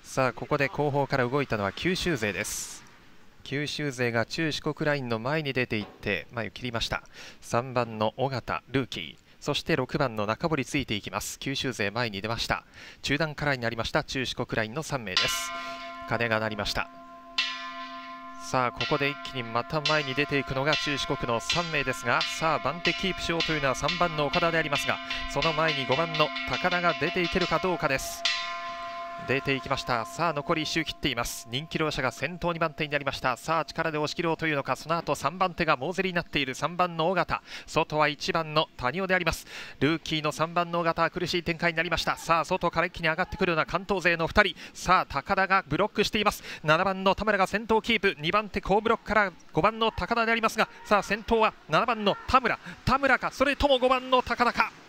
さあここで後方から動いたのは九州勢です。九州勢が中四国ラインの前に出ていって前を切りました。3番の尾形ルーキー、そして6番の中堀ついていきます。九州勢前に出ました。中段からになりました中四国ラインの3名です。鐘が鳴りました。さあここで一気にまた前に出ていくのが中四国の3名ですが、さあ番手キープしようというのは3番の岡田でありますが、その前に5番の高田が出ていけるかどうかです。出ていきました。さあ残り1周切っています。人気両者が先頭2番手になりました。さあ力で押し切ろうというのか、その後3番手が猛競りになっている3番の尾形、外は1番の谷尾であります。ルーキーの3番の尾形は苦しい展開になりました。さあ外から一気に上がってくるような関東勢の2人、さあ高田がブロックしています。7番の田村が先頭キープ、2番手好ブロックから5番の高田でありますが、さあ先頭は7番の田村か、それとも5番の高田か。